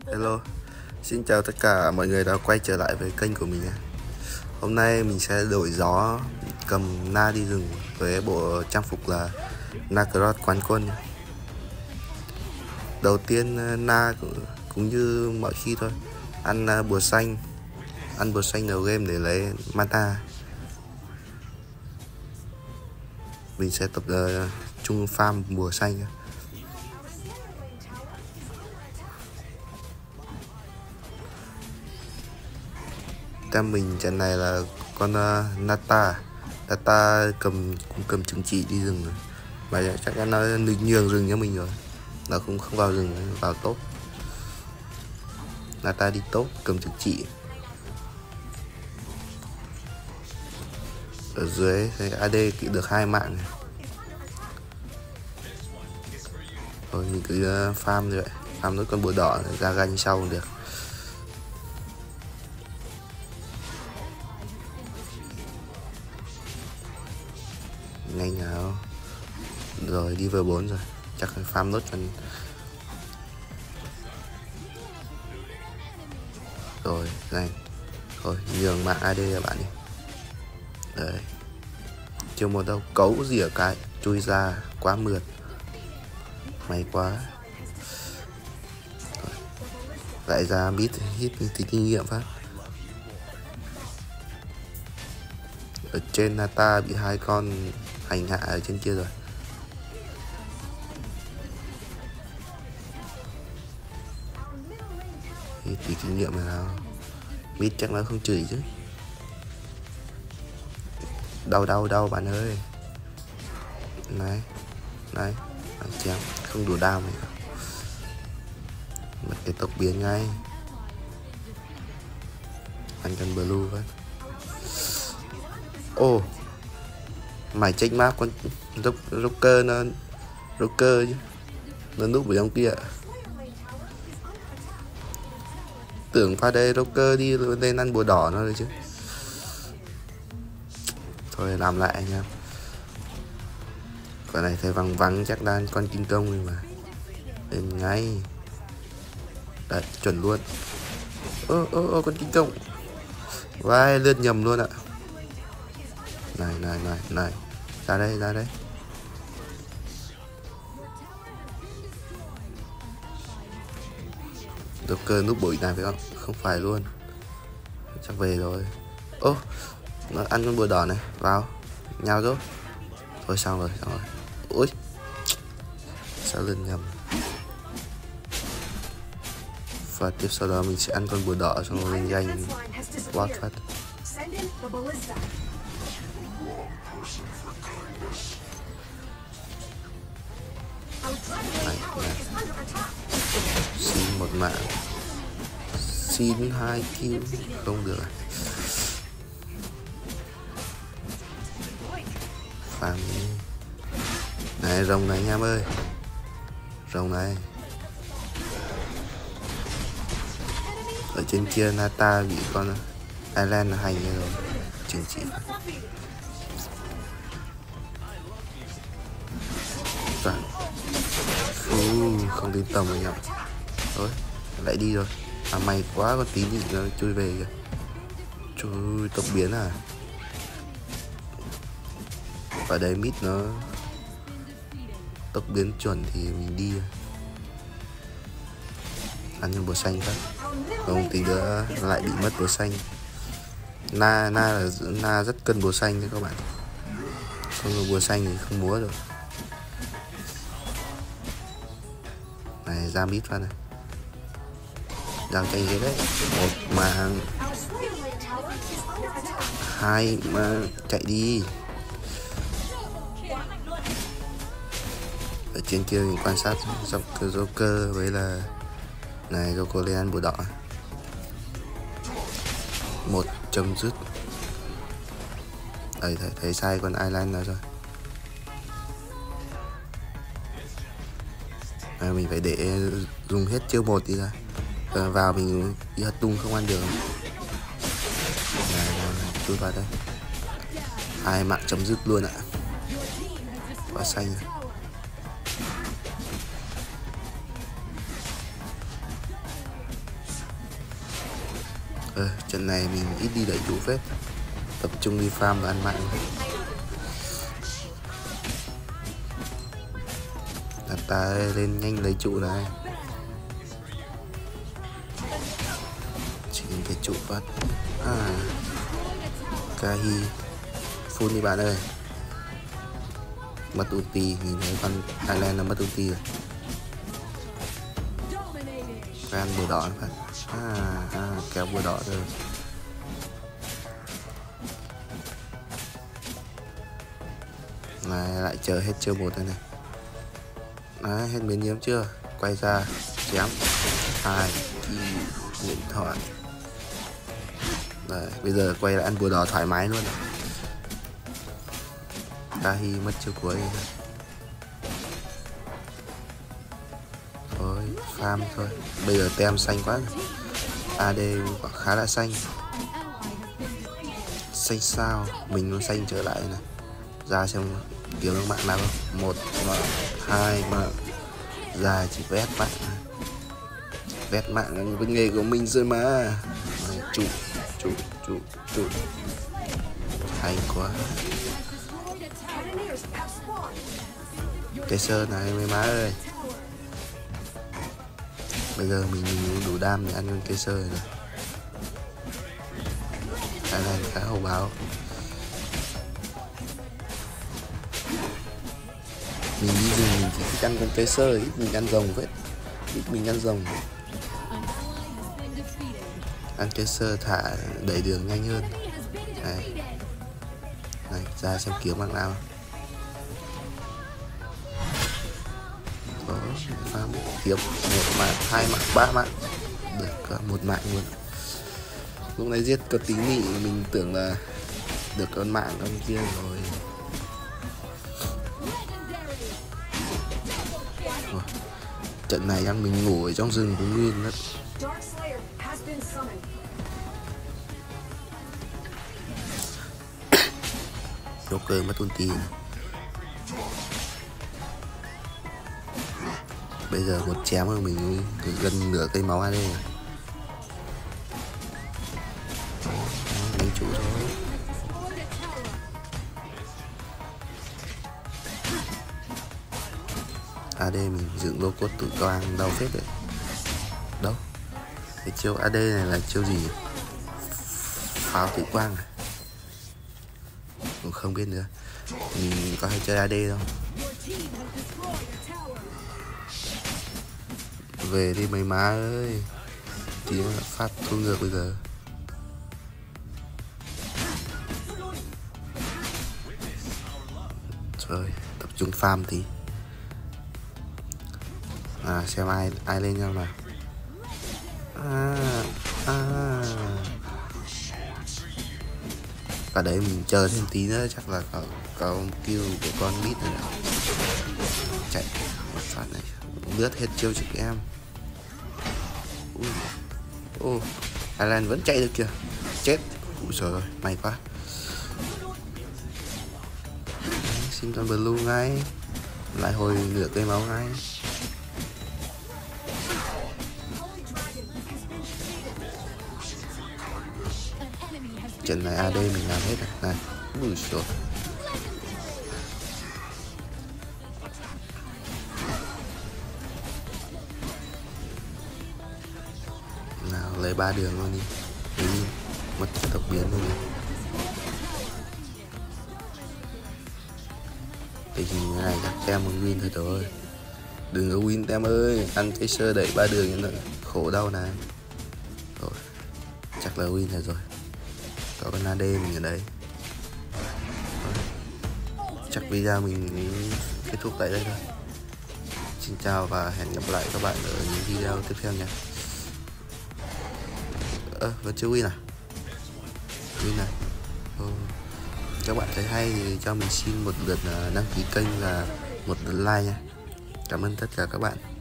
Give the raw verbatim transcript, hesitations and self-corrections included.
Hello, xin chào tất cả mọi người đã quay trở lại với kênh của mình. Hôm nay mình sẽ đổi gió cầm Na đi rừng với bộ trang phục là Na Cross quán quân. Đầu tiên Na cũng, cũng như mọi khi thôi, ăn bùa xanh, ăn bùa xanh đầu game để lấy mana. Mình sẽ tập uh, chung farm bùa xanh. Tem mình trận này là con uh, Nata. Nata cầm cũng cầm chứng chỉ đi rừng rồi, mà chắc chắn nó nhường rừng cho mình rồi, nó cũng không vào rừng, vào top. Nata đi top cầm chứng chỉ. Ở dưới thì a đê được hai mạng này. Rồi mình cứ uh, farm rồi, farm nốt con bùa đỏ ra ganh sau cũng được. Nhanh nào. Rồi đi vào bốn rồi, chắc phải farm nốt phần. Rồi nhanh. Thôi nhường mạng a đê là bạn đi. Đấy, chưa một đâu, cấu rỉa cái chui ra quá mượt, may quá. Rồi, lại ra mít hít thì kinh nghiệm phát. Ở trên Nata bị hai con hành hạ ở trên kia rồi. Hít thì kinh nghiệm nào. Mít chắc nó không chửi chứ. Đau đau đau bạn ơi. Này này, bạn chém không đủ đam này. Mất cái tốc biến ngay. Anh cần blue vậy. Ô oh, mày check map con Rocker, nó Rocker chứ, nó núp ở trong kia. Tưởng pha đây Rocker đi lên ăn bùa đỏ nó rồi chứ. Thôi làm lại anh em. Con này thấy vắng vắng chắc đang con kinh công rồi mà. Lên ngay. Đấy, chuẩn luôn. Ơ ơ ơ con kinh công. Vai lướt nhầm luôn ạ. Này này này này, ra đây ra đây. Joker núp bụi này phải không? Không phải luôn, chắc về rồi. Ô, nó ăn con bùa đỏ này vào nhau rốt. Thôi xong rồi xong rồi. Ui, sao lên nhầm. Và tiếp sau đó mình sẽ ăn con bùa đỏ xong rồi lên danh quát phát. Này, này. Xin một mạng, xin hai kill không được. Phàm này, rồng này anh em ơi, rồng này. Ở trên kia Nata bị con Island hành rồi, chừng chỉ. Uh, không đến tầm anh em. Thôi lại đi rồi. À may quá, con tí nhị nó chui về kìa. Chui tốc biến à. Ở đây mid nó tốc biến chuẩn thì mình đi. Ăn con bùa xanh phát. Không tí nữa lại bị mất bùa xanh. Na Na là Na rất cân bùa xanh đấy các bạn. Không có bùa xanh thì không múa được. Này ra mít phát này. Giao tranh thế đấy. Một mạng, hai mà chạy đi. Ở trên kia mình quan sát dọc Joker với là này, Joker lên ăn bùa đỏ. Một chấm dứt. Đấy, thấy, thấy sai con Island đó rồi. À, mình phải để dùng hết chiêu một đi ra. Rồi vào mình đi hất tung không ăn được. Này, này, này, chui vào đây. Hai mạng chấm dứt luôn ạ. Quá xanh rồi. Ờ, trận này mình ít đi đẩy trụ phết, tập trung đi farm và ăn mạng. Ta lên nhanh lấy trụ này, chỉnh cái trụ bắt. À, Kahi full đi bạn ơi. Mất ulti, nhìn thấy con Island là mất ulti rồi. Gan bùa đỏ phát. À, à, kéo bùa đỏ rồi. Này lại chờ hết chiêu một đây này. Đấy, hết miếng nhiễm chưa? Quay ra chém hai điện thoại. Đấy, bây giờ quay lại ăn bùa đỏ thoải mái luôn. Kahi mất chiêu cuối. Thôi farm thôi. Bây giờ tem xanh quá rồi. a đê khá là xanh. Xanh sao? Mình nó xanh trở lại này. Ra xem kiếm được mạng nào không? Một mạng, hai mạng. Ra chỉ vét mạng. Vét mạng với nghề của mình rồi mà. Trụ, trụ, trụ, trụ. Hay quá. Cái sơ này mấy má ơi. Bây giờ mình đủ đam để ăn con cây sơ rồi. Cái này khá hậu báo. Mình đi rừng mình chỉ thích ăn con cây sơ, ít mình ăn rồng vậy. Ít mình ăn rồng. Ăn cây sơ thả đẩy đường nhanh hơn. Này. Này, ra xem kiếm mạng nào. Farm kiếm một mạng, hai mạng, ba mạng, được một mạng luôn. Lúc này giết có tí nị mình tưởng là được con mạng con kia rồi. Ủa, trận này ăn mình ngủ ở trong rừng cũng nguyên mất. Joker mất ulti. Bây giờ một chém của mình gần nửa cây máu a đê rồi. Đánh trụ thôi. a đê mình dựng lô cốt tự toang đau phết đấy. Đâu? Cái chiêu a đê này là chiêu gì? Pháo tự quang à? Cũng không biết nữa. Mình có hay chơi a đê đâu. Về đi mấy má ơi. Tí mà phát thu ngược bây giờ. Rồi, tập trung farm tí. À, xem ai ai lên nhau nào. À, à. Và đấy mình chờ thêm tí nữa chắc là có, có kill của con mít rồi. Chạy một phát này. Lướt hết chiêu trực em. Ô, oh, Island vẫn chạy được kìa. Chết. Úi trời ơi, may quá. Xin con blue ngay. Lại hồi nửa cây máu ngay. Trận này a đê mình làm hết rồi. Này. Úi trời. Nào lấy ba đường luôn đi. Đi mất tộc biến luôn. Tình hình như này chắc tem một win thôi rồi. Đừng có win tem ơi. Ăn cái sơ đẩy ba đường như nữa. Khổ đau này. Rồi. Chắc là win rồi rồi. Có con a đê mình ở đây. Chắc video mình kết thúc tại đây thôi. Xin chào và hẹn gặp lại các bạn ở những video tiếp theo nhé. Ơ, à, vẫn chưa win à? Win này. Oh. Các bạn thấy hay thì cho mình xin một lượt đăng ký kênh và một lượt like nha. Cảm ơn tất cả các bạn.